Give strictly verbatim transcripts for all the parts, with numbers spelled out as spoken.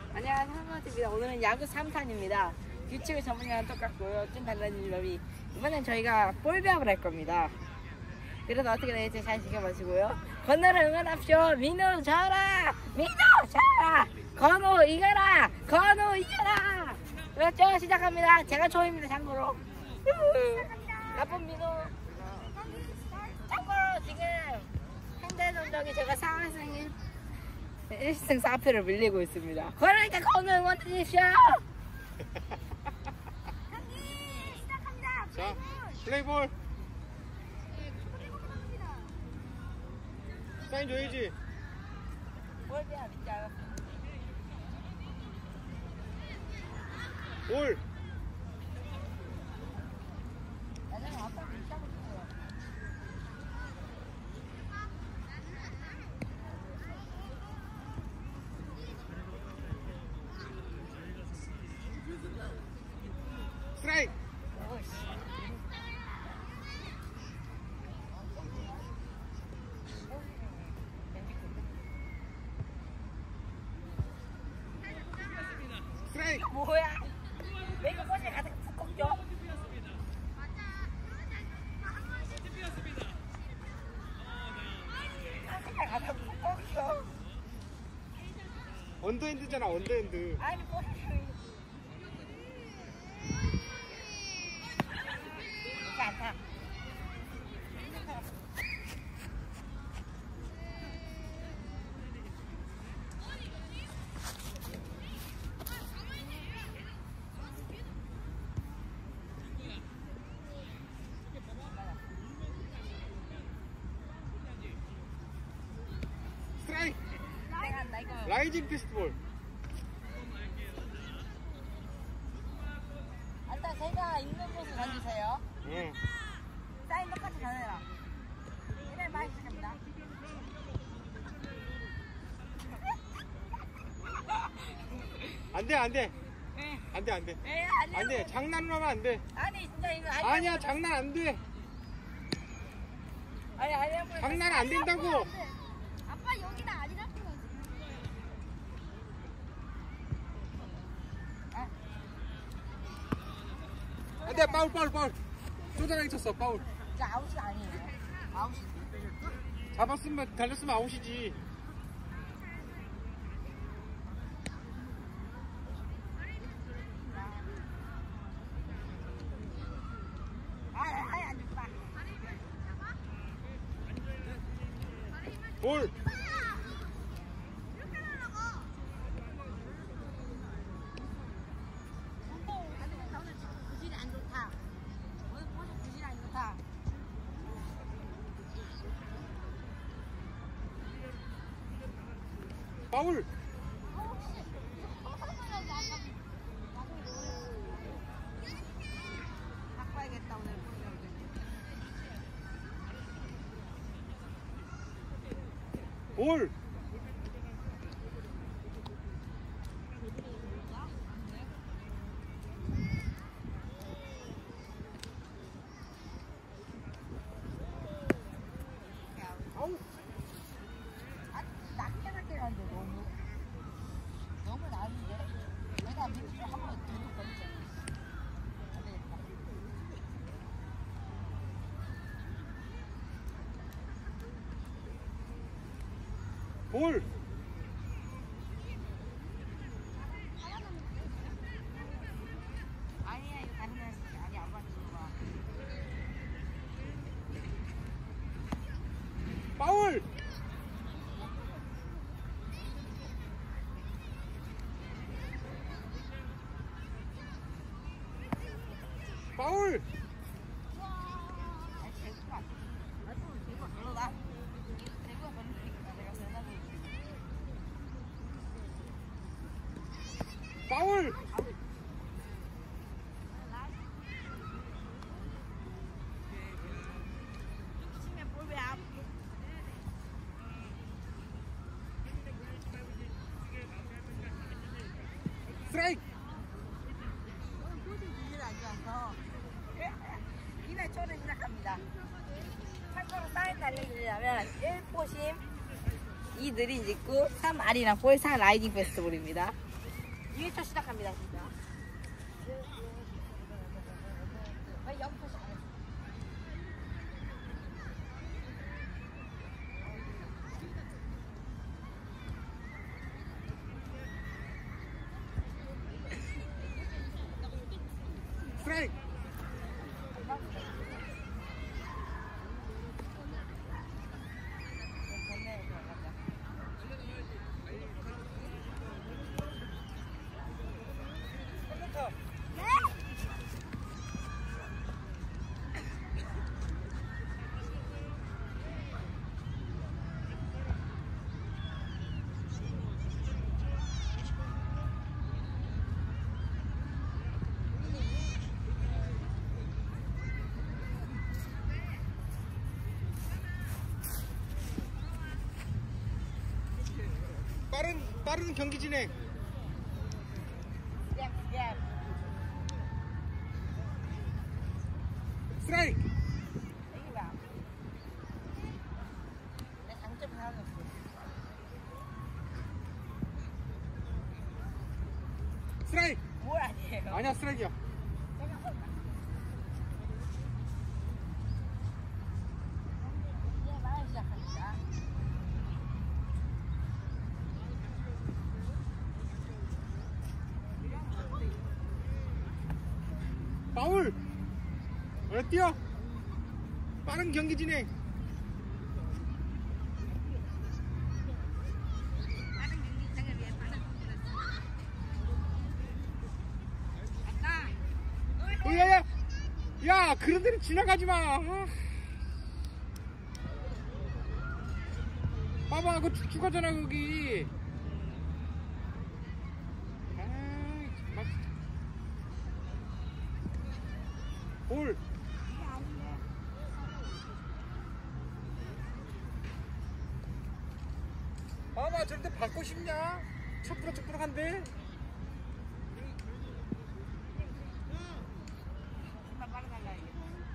안녕하세요, 한마디입니다. 오늘은 야구 삼 탄입니다. 규칙을 전문이랑 똑같고요. 좀 달라진 점이 이번엔 저희가 볼배합을 할 겁니다. 그래서 어떻게 될지 잘 지켜보시고요. 건너를 응원합시오. 민우 져라! 민우 져라! 건우 이겨라! 건우 이겨라! 그렇죠? 시작합니다. 제가 초입니다. 참고로. 나쁜 민우. 참고로 지금 현재 성적이 제가 사 승 일 승 사 패를 밀리고 있습니다. 그러니까 건우 응원해주십시오. 자, 플레이볼. 사인 줘야지. 볼배합 있지 않았어? 볼. 나중에 아빠가 있다고 했어요. 스트라이크. 스트라이크. 뭐야? 왜 이거 꽃에 가득 푹 꺾여? 가득 가득 푹 꺾여. 언더핸드잖아, 언더핸드. 아니 꽃이 이게 안 타. 스트라이크. 내가 한다 이거. 라이징 피스트볼. 일단 제가 있는 곳을 던지세요. 응. 사인 똑같이 전해라. 이래 많이 시작합니다. 안 돼, 안 돼. 네. 안 돼, 안 돼. 에 아니야. 안 돼. 장난으로 하면 안 돼. 아니 진짜 이거 아니야. 아니야, 장난 안 돼. 아니 아니야. 장난 안 된다고. 아빠 여기는 아니라고. 안 돼, 파울, 파울, 파울. 쪼잔하게 쳤어, 파울. 이제 아웃이 아니에요. 아웃이. 잡았으면, 달렸으면 아웃이지. 아니 아니 안 됐다. 볼. 오늘 구질이 안 좋다. 오늘 포즈 구질이 안 좋다. 파울. 바꿔야겠다 오늘 포즈. 볼. 아우. 아, 낮게 낮게 가는데 너무 너무 낮은데? 내가 밑으로 한번 계속 걸리잖아. 안 되겠다. 볼. 아니야 이거 다른 애 아니 안 맞는 거야. 파울. 파울. 아니 대구가 안 돼. 아, 또 대구가 별로다. 대구가 별로니까 내가 전화 보여줄게. 파울. 치면 볼배 앞. 스트라이크. 포즈 구질이 안 좋아서 이날 초를 시작합니다. 참고로 사인 달려주려면 일 포심, 이 느린 직구, 삼 아리랑 볼, 사 라이딩 페스티벌입니다. 일 초 시작합니다, 진짜. 아, 여기서 시작. 스트라이크. 빠른 빠른 경기 진행. 스텝, 스텝. 스트라이크. 여기 봐. 내 장점이 하나 없어. 스트라이크. 뭘 아니에요? 아니야, 스트라이크야. 이제 말 시작합니다. 파울. 왜 뛰어? 빠른 경기 진행. 야야야, 야 그런 데로 지나가지 마. 아. 봐봐, 그거 죽 죽었잖아 거기. 아이, 정말 진짜. 볼. 봐봐, 저런데 받고 싶냐? 척부락척부락한데. 정말 빠르달라 이게.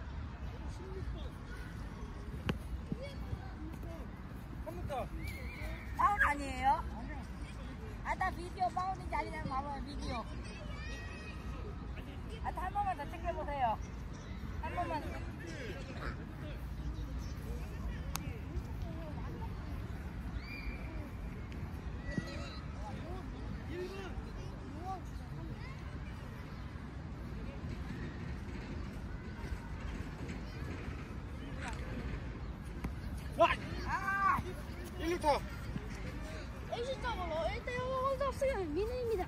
컴퓨터. 파울 아니에요? 아, 나 비디오 파울인지 아니냐면 봐봐요, 비디오. 아, 한 번만 더 챙겨보세요. 한 번만 더. 와! 아! 일 루터. 일시적으로 일 대 영 선수는 민우입니다.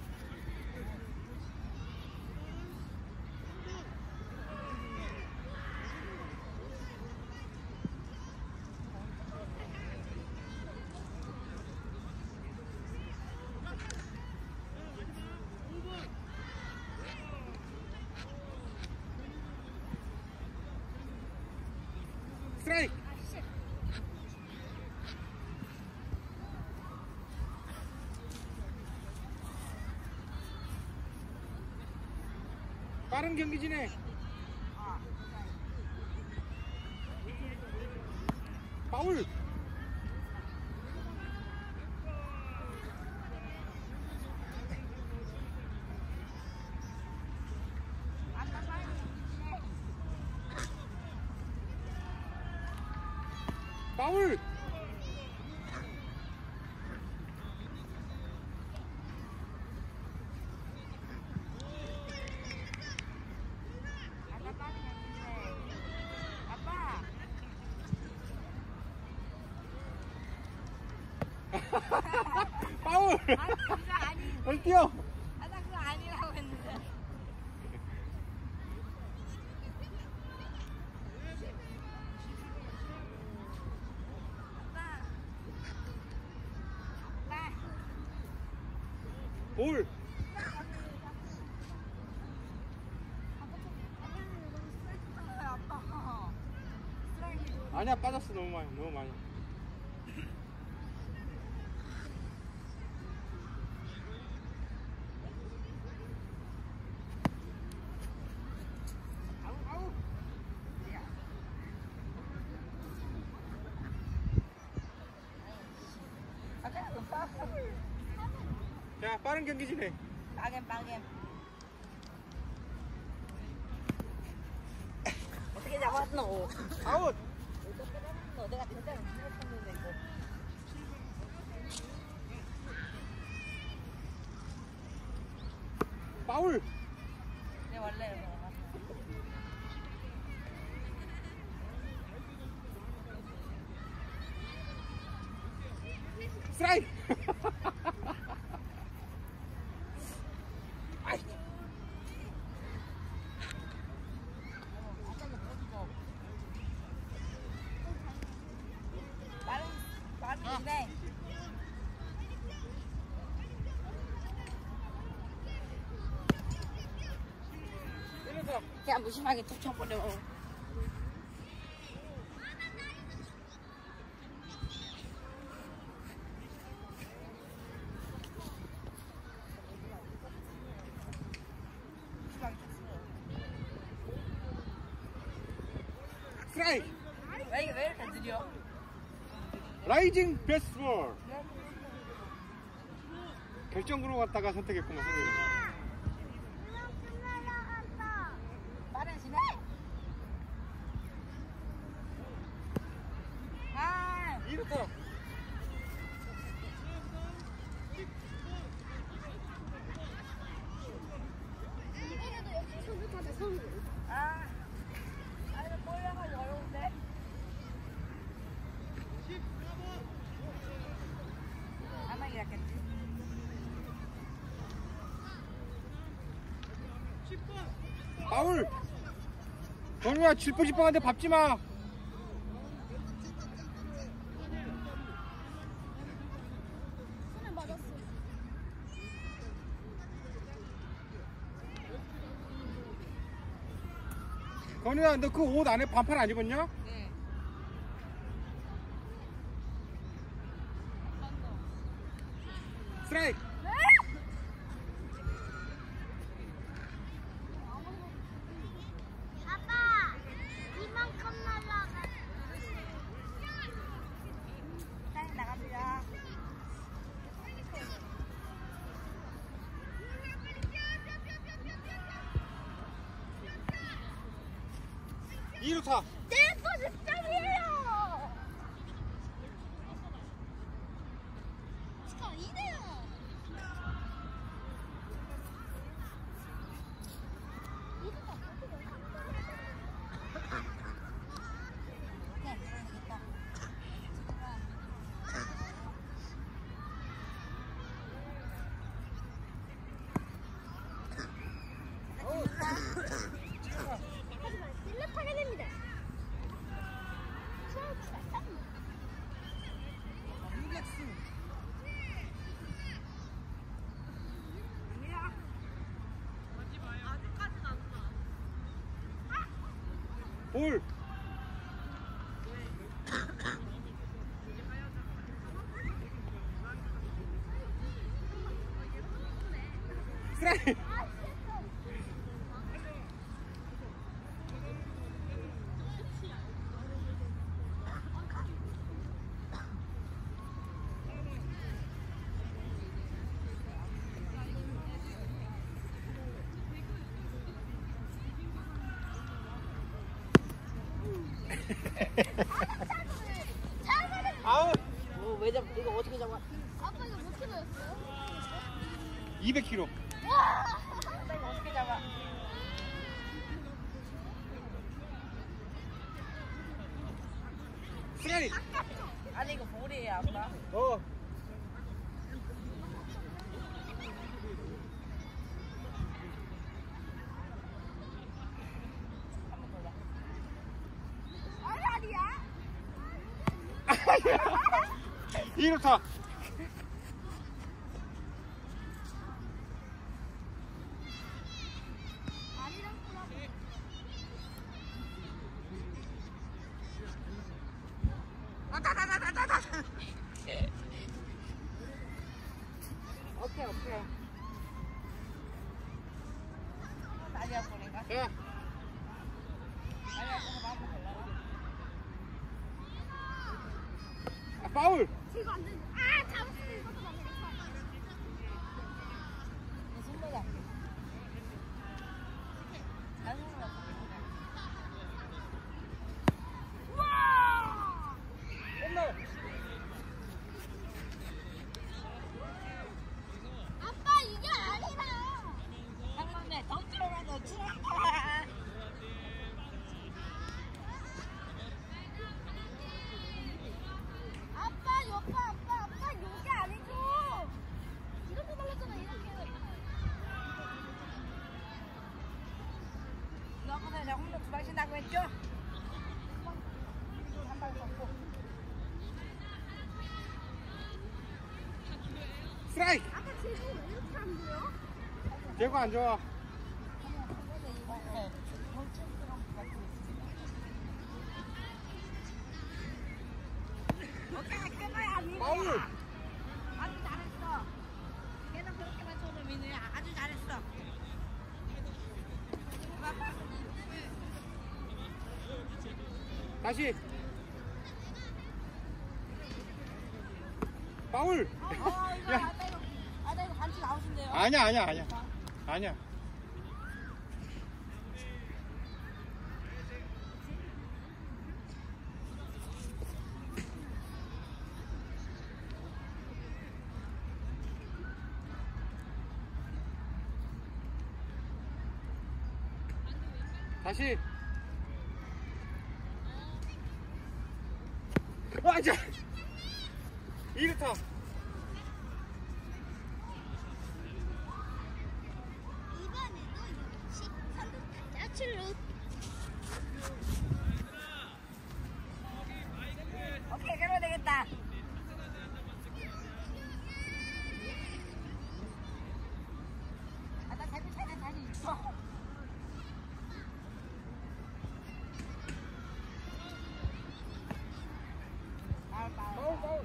스트라이크. 빠른 경기 진행. 파울. 파울. 아빠 빠르게 했는데. 아빠! 파울. 아니, 그거 아니. 빨리 뛰어. 아, 나 그거 아니라고 했는데. 아빠. 아빠. 볼. 아빠. 스트라이크. 아니야, 빠졌어. 너무 많이, 너무 많이. 아우, 아우. 야. 아까 그 파울. 자, 빠른 경기 진행. 빠겜 빠겜. 어떻게 잡았노? 아웃. 어떻게 잡았노? 내가 대장을 밀었었는데 이거. 파울. 내 원래 이거. 스트라이크. 아이. 빠른 빠른 진행. 이래서 그냥 무심하게 툭 쳐버려. 스트라이크. 왜 이게 왜 이렇게 느려? 라이징 베스트볼. 결정구로 갔다가 선택했구만. 선택을. 빠른 진행. 아, 이루타. 이래도 역시 선수 타자 선수. 아, 아 이거 볼려가지고 어려운데. 안 하긴 했겠지. 파울. 건우야 칠퍼십번한테 밟지 마. 손에 맞았어. 건우야 너 그 옷 안에 반팔 안 입었냐? 네. 스트라이크. 아빠, 이만큼 날라가. 사인 나갑니다. 이루타. 내 포지션이에요. 스코어 이 대 영. 네, 그러겠다. 하지만 실력하게 됩니다. 볼. 스트라이크. 아웃. 뭐, 왜 잡, 이거 어떻게 잡아? 아빠 이거 몇 킬로였어요? 이백 킬로그램. 와! 아빠 이거 어떻게 잡아? 스트라이크. 아니, 이거 볼이에요, 아빠. 어. 한번 더 봐. 아니야? 이루타. 아니랑 꼬라보. 오케이, 오케이. 아니야, 볼인가? 야. 아니야, 그거 마음껏 달라. 아, 파울. 이거 안 돼. 아, 잡았어. 이것도 안 돼. 오늘 저 홈런 두방 신다고 했죠? 한발 걷고. 스트라이크. 아까 제구 왜 이렇게 안 보여? 제구 안 좋아. 오케이, 끝나야 민우야. 파울. 아주 잘했어. 계속 그렇게만 쳐도 민우야. 아주 잘했어. 다시. 파울. 어, 이거 야. 아따 이거 아따 이거 반칙 아웃인데요. 아니야 아니야 아니야. 아니야. 다시. 완전. 이루타. 이번에도 역시 선두타자 출루. 오케이, 그러면 되겠다. 아따 잘못 찾아 다시 있어. 파울, 파울. 파울 파울.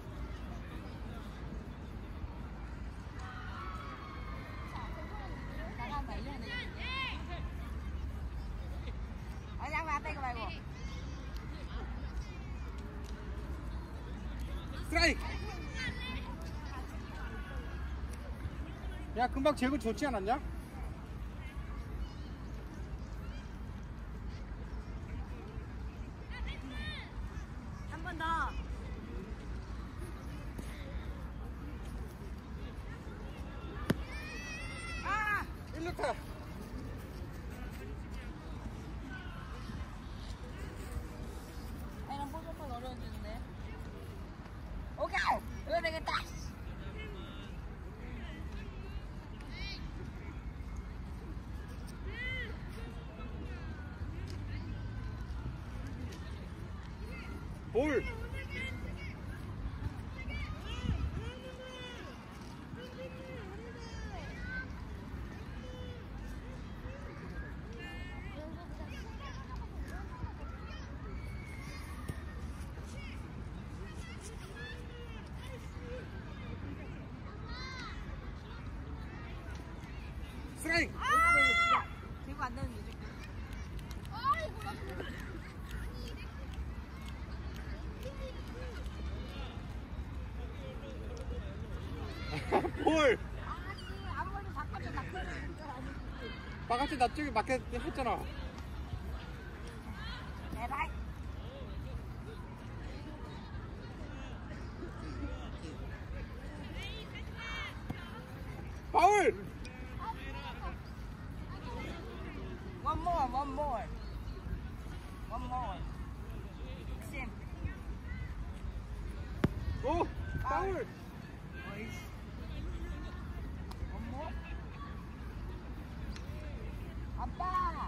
나간다, 이래야 돼. 아니, 한번 아따 이거 말고. 스트라이크. 야 금방 제구 좋지 않았냐? 한 번 더. 아! 일루타. 이런 볼볼볼 어려워지는데. 오케이! 이거 되겠다. 볼. 스트라이크. 아! 들고 안 되는데, 지금. 볼. 아니, 아무리 바깥에 낙서를 줄 아니지. 바깥에 나 쪽에 맞게 했잖아. 제발. 파울. One more, one more. One more. 심. 오. 파울. 어이씨. One more. 아빠.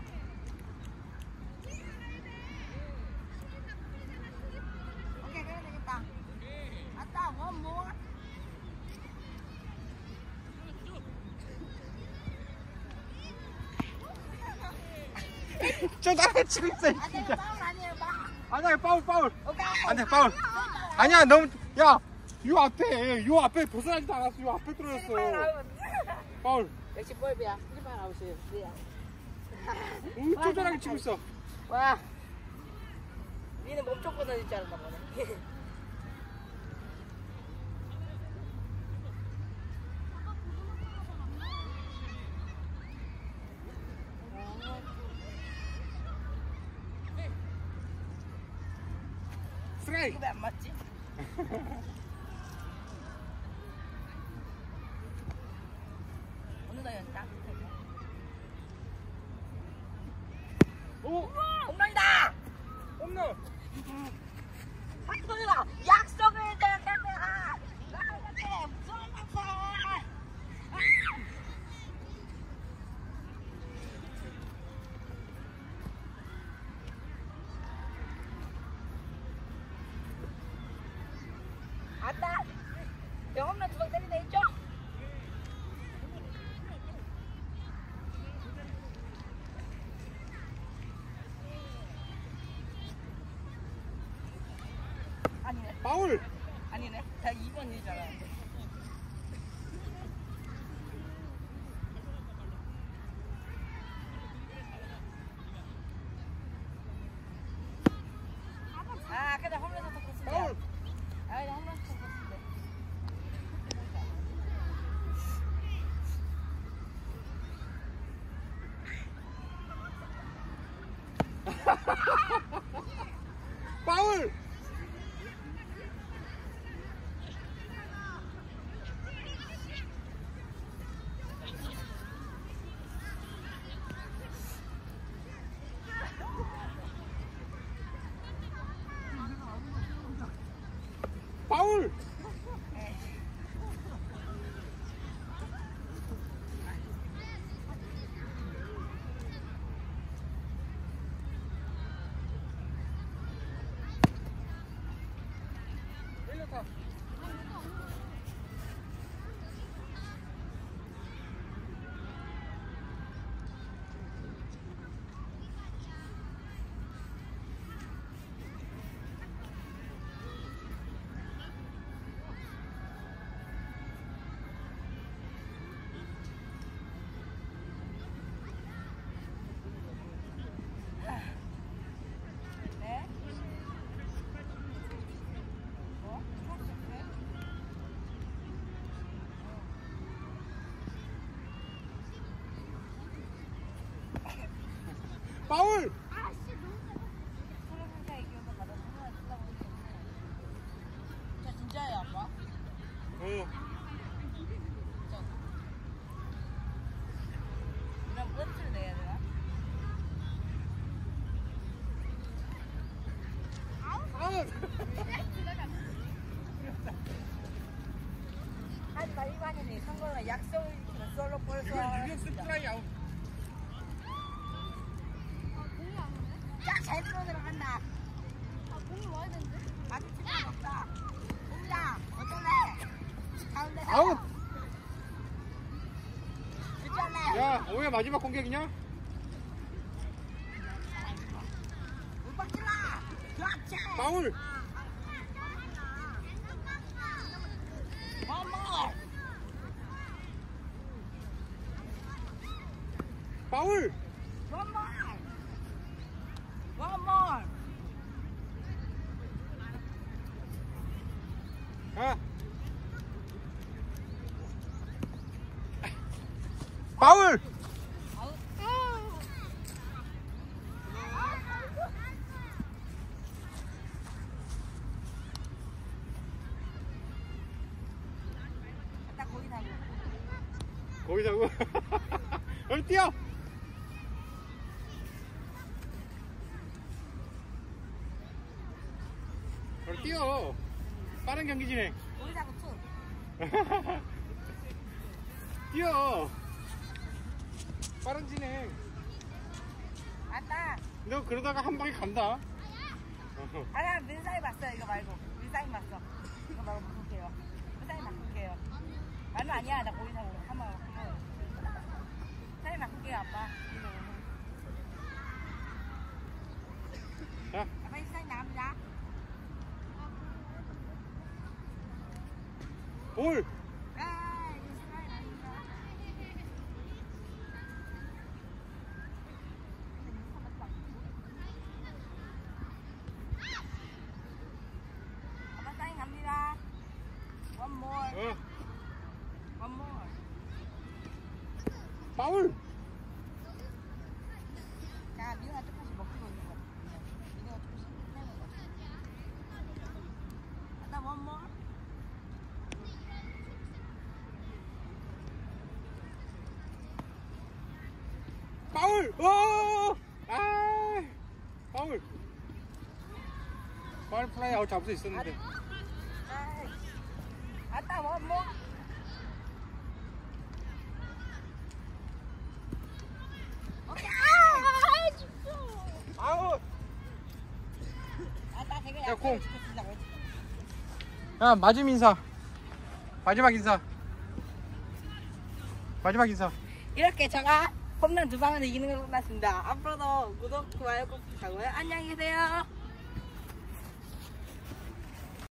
오케이, 그래 되겠다. 아빠, one more. 저 나가 치고 있어. 아, 내가 파울 아니에요, 마. 아니야 파울 파울. 오케이. 안돼 파울. 아니야 너무 야. 요 앞에 요 앞에 벗어나지도 않았어. 요 앞에 떨어졌어. 파울. 역시 볼비야. 일반 아웃이에요. 미안. 응, 쪼잔하게 치고 있어. 와. 니는 몸쪽 뻗어질 줄 알았나 보네. 스트라이크. 이거 왜 안 맞지? 어느 날 연다. 오. 홈런이다! 홈런. 박선이다! 약속을 대겠다! 나한테 무서워서! 안다. 영업만 두방 때리다 있죠? 아니네. 파울. 아니네. 다 이 번이잖아. 아, 아까 나 홈런에서 떴었는데. 파울. 아, 나 홈런에서 떴었는데. 파울. 파울. 일루타. 네. 뭐? 파울. 아씨 너무 소리문자 얘기하면 받아서 하나 쓰려고 했는데. 저 진짜예요, 아빠? 어. 진짜. 그럼 끝을 내야 되나? 아웃. 하지 마, 일반인이 선거는 약속을 지키는 솔로 볼서. 이거 유격수 플라이 아웃. 아 공이 안 오네? 야, 잘 들어 들어간다. 아 공이 와야 되는데? 아직 치면 없다. 공이다. 어쩔래? 가운데. 아웃. 어쩔래? 야, 오해 마지막 공격이냐? 못 박질라. 그렇지. 파울. One more. 파울. One more. One more. 아. 파울. 아웃. 딱 거기 다녀. 거기다고. 얼 뛰어. 얼 뛰어. 빠른 경기 진행. 거기 다고 투. 뛰어. 빠른 진행. 왔다. 너 그러다가 한 방에 간다. 아니야, 민사이 봤어. 이거 말고. 민사이 봤어. 이거 말고 바꿀게요. 민사이 바꿀게요. 말은 아니야. 나 거기 다고 한번 한번. 민사이 바꿀게요, 아빠. 이거 오늘. 자, 아빠 민사이 나갑니다. 볼. 아, 민사이 나갑니다. 아빠 사인 갑니다. One more. 어, One more. 파울. 자, 민호가 조금씩 먹히고 있는 거 같아. 민호가 조금씩 먹는 거 같아. 아빠 one more. 파울. 오! 아! 파울. 파울 플라이 아웃 잡을 수 있었는데. 아이. 아빠 one more. 오케이. 아 진짜 아웃. 아빠 되게 야, 공. 약속을 지켰습니다. 야, 야, 마지막 인사. 마지막 인사. 마지막 인사. 이렇게 제가 홈런 두 방을 이기는 걸 끝났습니다. 앞으로도 구독, 좋아요 꼭 부탁하고요. 안녕히 계세요.